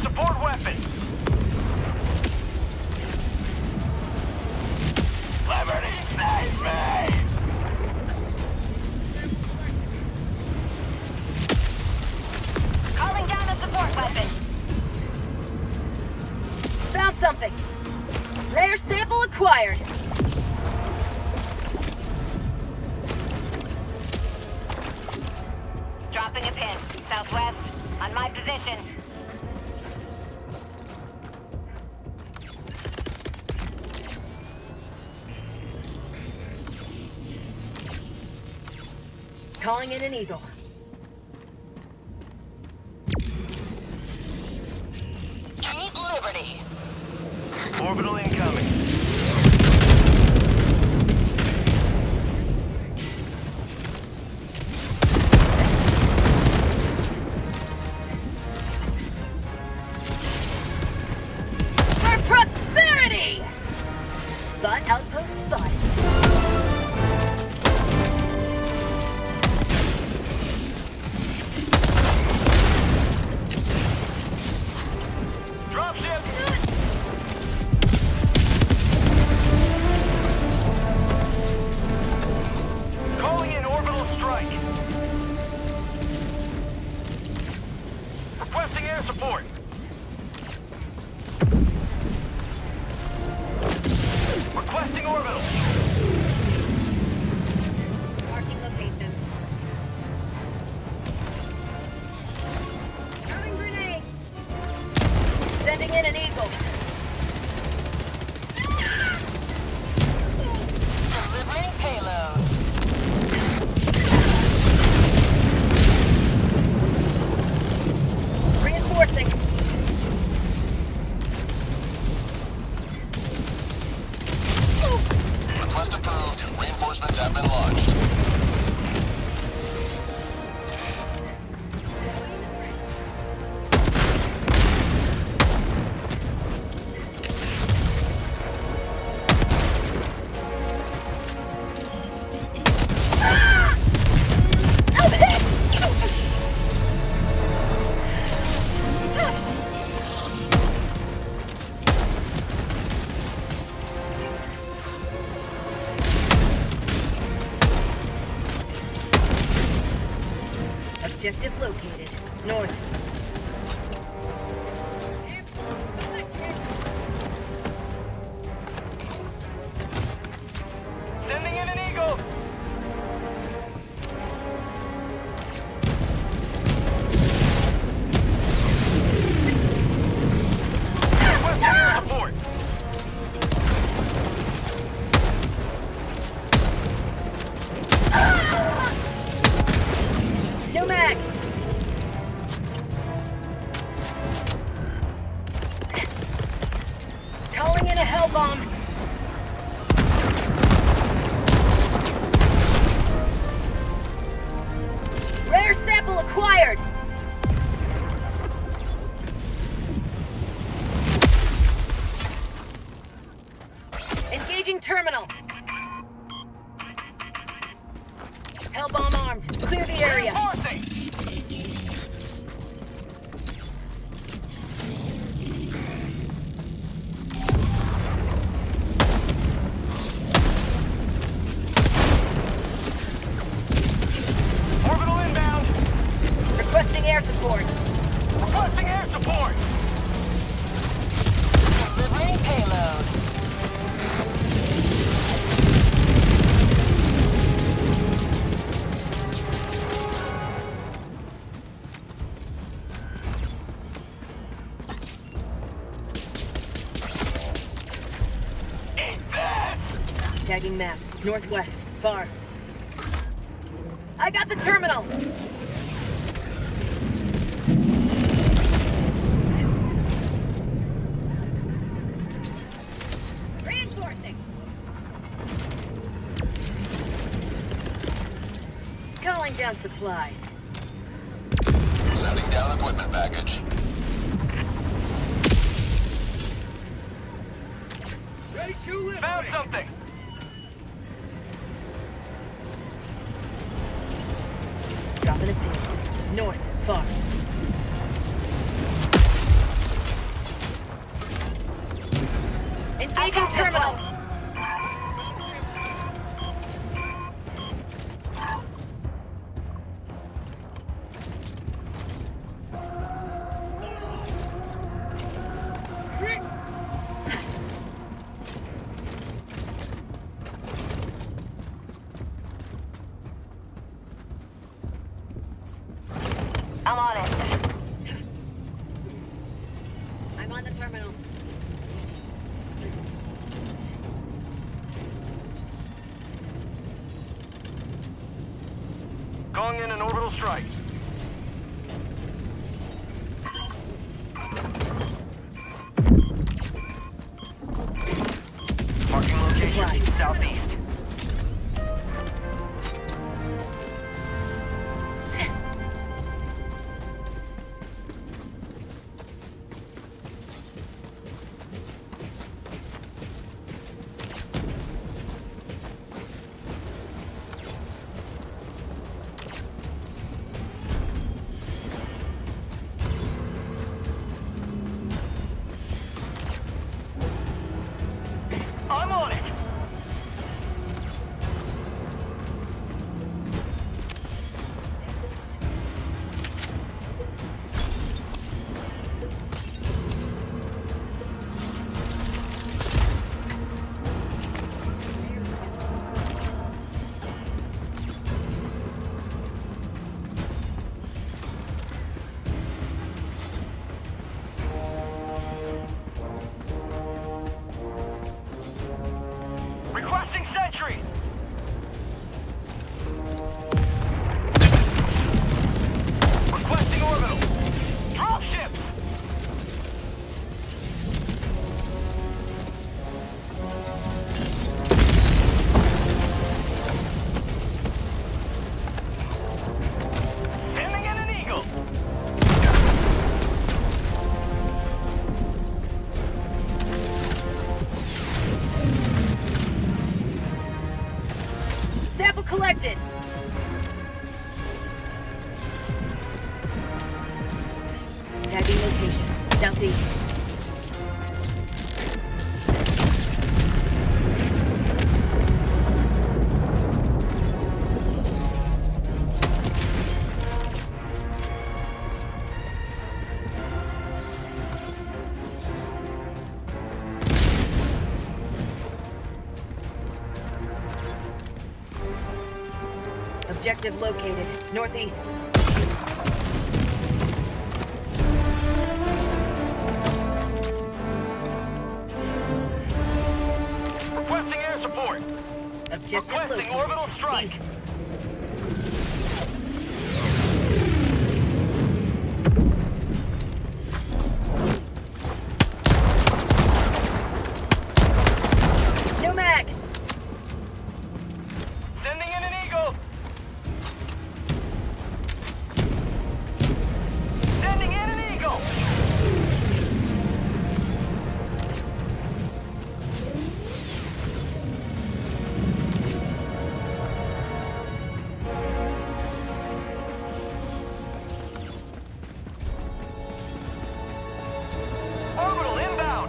support weapon! Liberty, save me! Calling down a support weapon. Found something. Rare sample acquired. Dropping a pin. Southwest. On my position. Calling in an eagle. Keep Liberty. Orbital incoming. For prosperity! But outpost spotted. Dropship! Calling in orbital strike. Requesting air support. Requesting orbital. Marking location. Throwing grenade. Sending in an eagle. Delivering payload. Reinforcing. Request approved. Reinforcements have been launched. Objective located. North. Sending in an eagle. Requesting air support. No mag. Calling in a hell bomb. Rare sample acquired. Engaging terminal. Hell bomb armed. Clear the area. Reinforcing. Orbital inbound. Requesting air support. Requesting air support. Delivering payload. Eat this. Tagging map. Northwest. Far. I got the terminal. Reinforcing. Calling down supplies. Sending down equipment package. Found something. Dropping a pin. North. Far. Engaging terminal. I'm on it. I'm on the terminal. Going in an orbital strike. Marking location Right. southeast. I'm on it. Requesting sentry. Requesting orbital. Drop ships. Sending in an eagle. Sample collected. Tagging location. Southeast. Objective located. Northeast. Requesting air support. Objective Requesting located. orbital strike. East. No mag. Sending in an eagle. Sending in an eagle. Orbital inbound.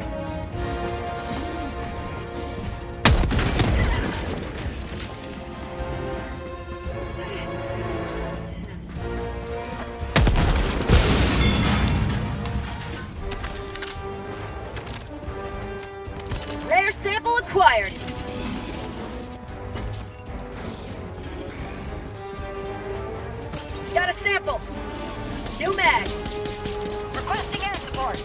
Rare sample acquired. Got a sample. New mag. Requesting air support.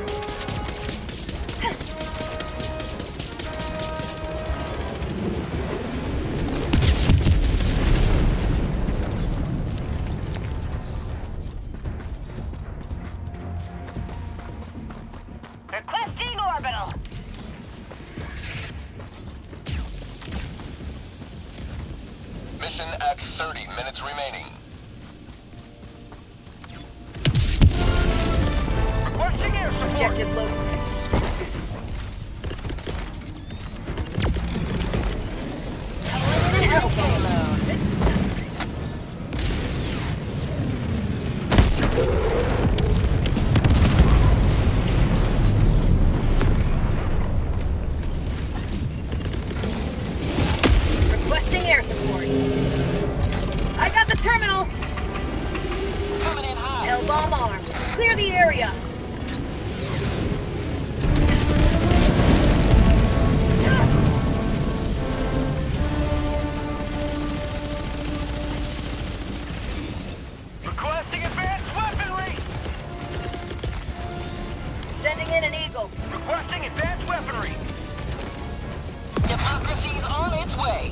Requesting orbital. Mission at 30 minutes remaining. Requesting air support. Objective located. bomb arm. Clear the area. Requesting advanced weaponry! Sending in an eagle. Requesting advanced weaponry! Democracy's on its way.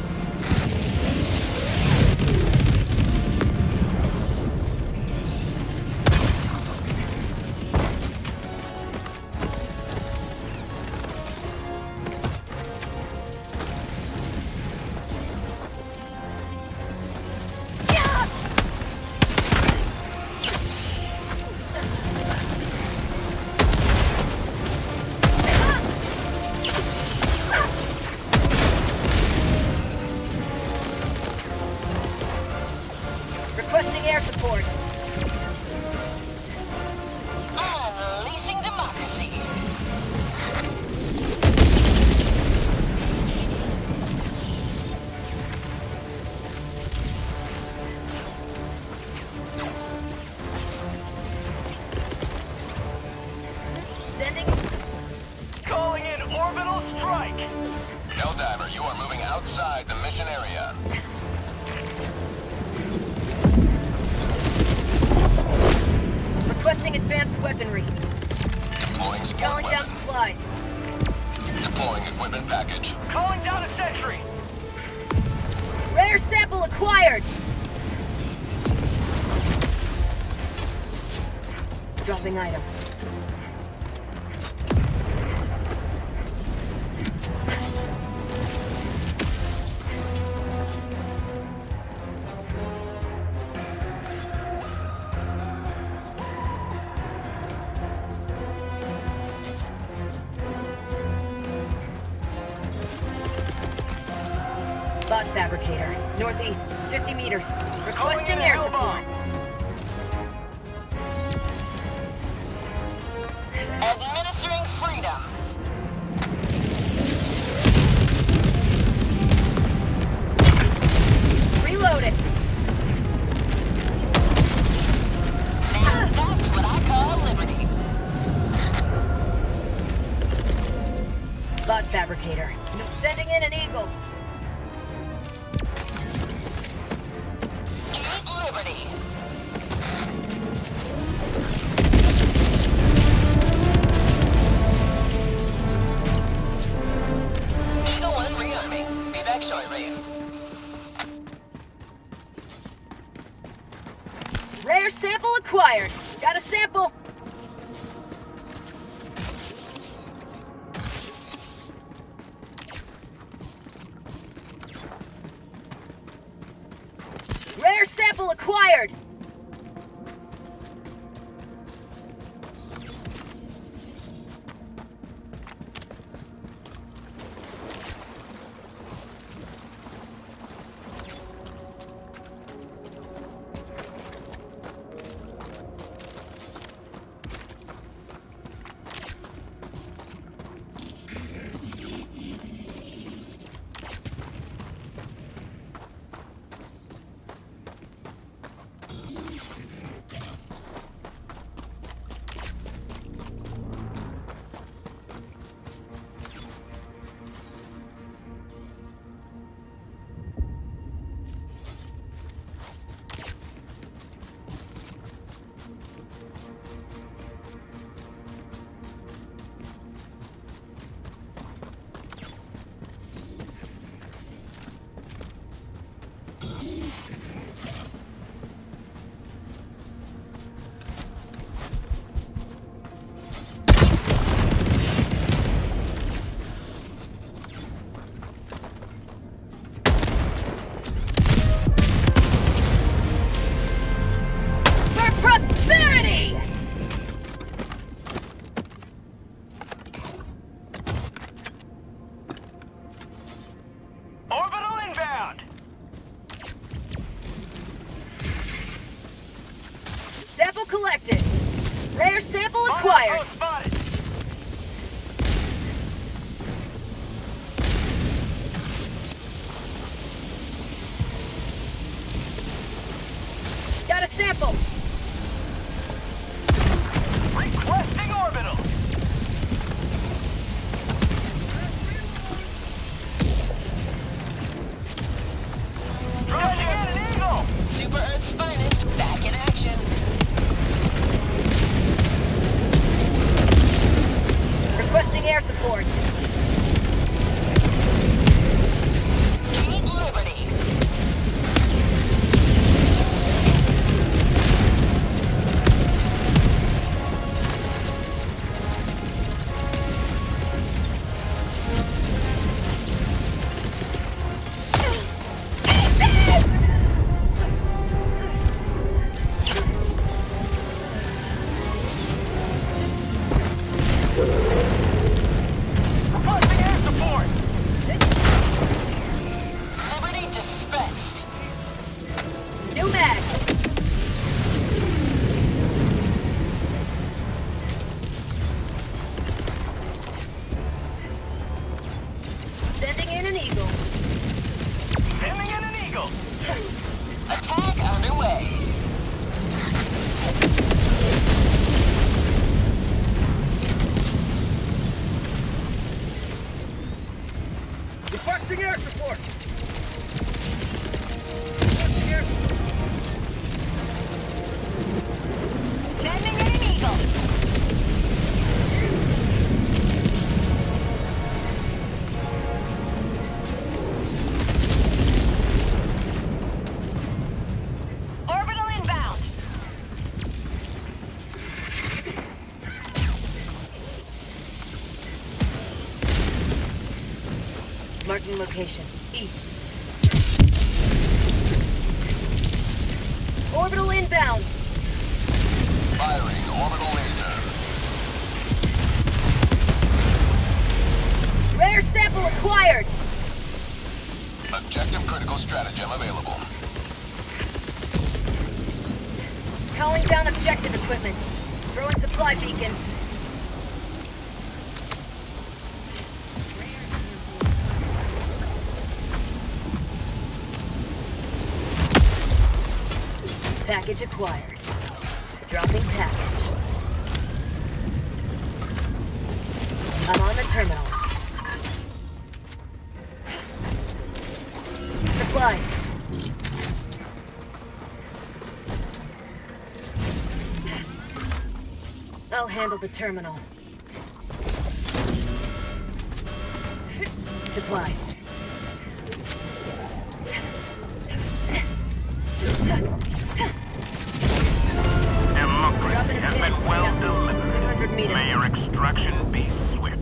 Requesting air support. Unleashing democracy. Sending. Calling in orbital strike! Helldiver, you are moving outside the mission area. Requesting advanced weaponry. Deploying support Calling down weapon. supplies. Deploying equipment package. Calling down a sentry! Rare sample acquired. Dropping item. Bot fabricator. Northeast, 50 meters. Calling Requesting in a air hell support. bomb! Administering freedom. Reload it. Now that's what I call liberty. Bot fabricator. Sending in an eagle. Eat liberty. Eagle 1 rearming. Be back shortly. Rare sample acquired. Got a sample. Rare sample acquired. collected. Rare sample acquired. Outpost spotted. Got a sample. Marking location. East. Orbital inbound. Firing orbital laser. Rare sample acquired. Objective critical stratagem available. Calling down objective equipment. Throwing supply beacon. Package acquired. Dropping package. I'm on the terminal. Supplies. I'll handle the terminal. Supplies. Democracy has been well delivered. 200 meters. May your extraction be swift.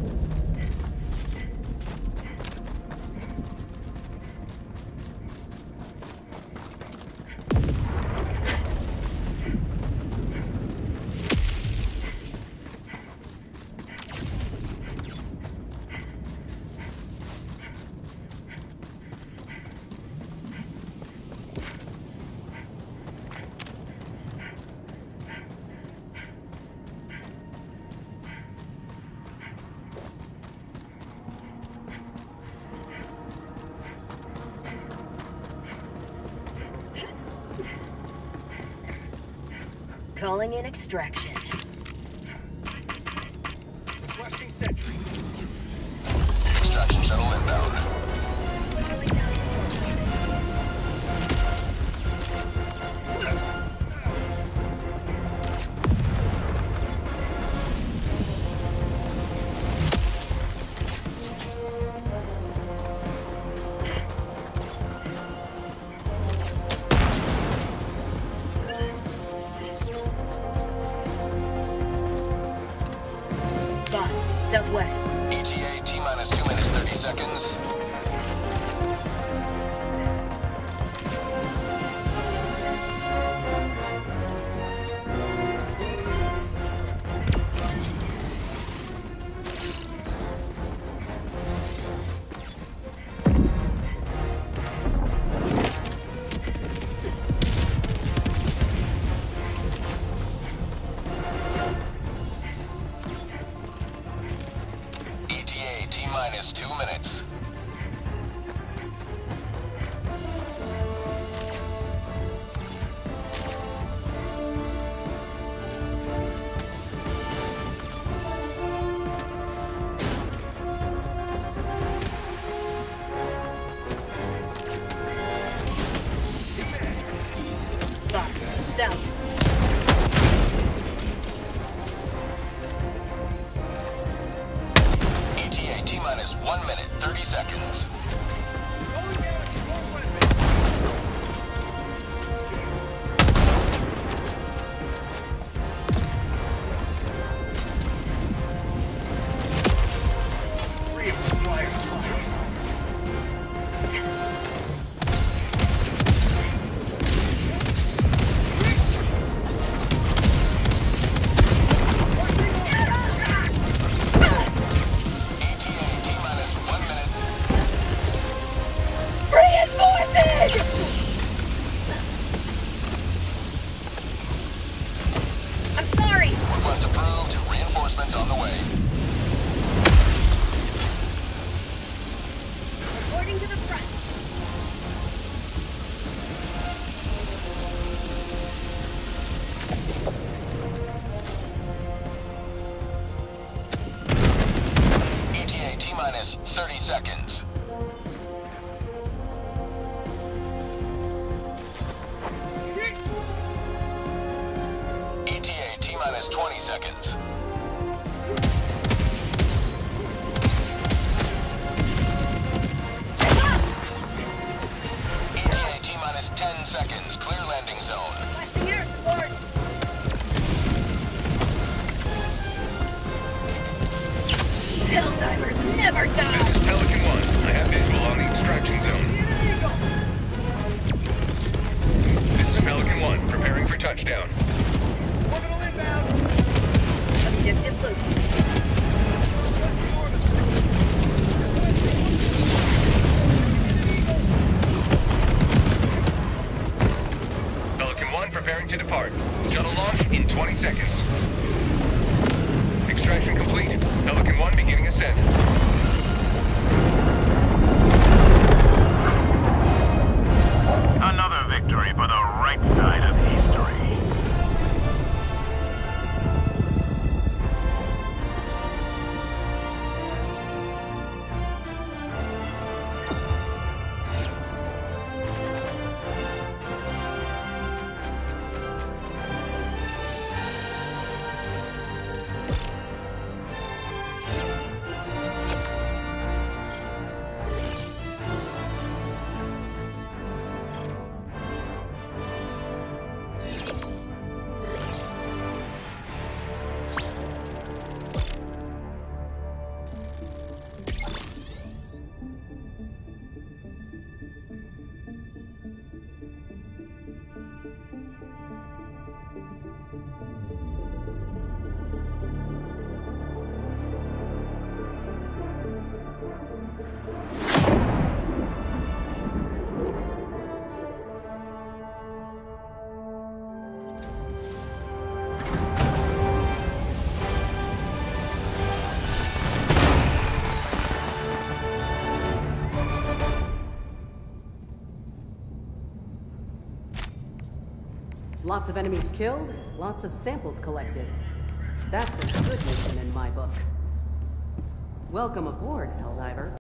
Calling in extraction. Requesting sentry. Extraction shuttle inbound. Southwest. ETA T-minus 2 minutes 30 seconds. ETA T-minus 2 minutes. South. ETA T-minus 1 minute 30 seconds. Going down a small weapon. Reacquired fire. ETA T-minus 1 minute. Reinforcements! I'm sorry. Request approved. Reinforcements on the way. Reporting to the front. ETA T-minus 30 seconds. ETA T-minus 20 seconds. ETA T-minus 10 seconds. Clear landing zone. Requesting air support. Helldivers never die. This is Pelican 1. I have visual touchdown. Orbital inbound. Objective located. Pelican 1 preparing to depart. Shuttle launch in 20 seconds. Extraction complete. Pelican 1 beginning ascent. Another victory for the right side of history. Lots of enemies killed, lots of samples collected. That's a good mission in my book. Welcome aboard, Helldiver.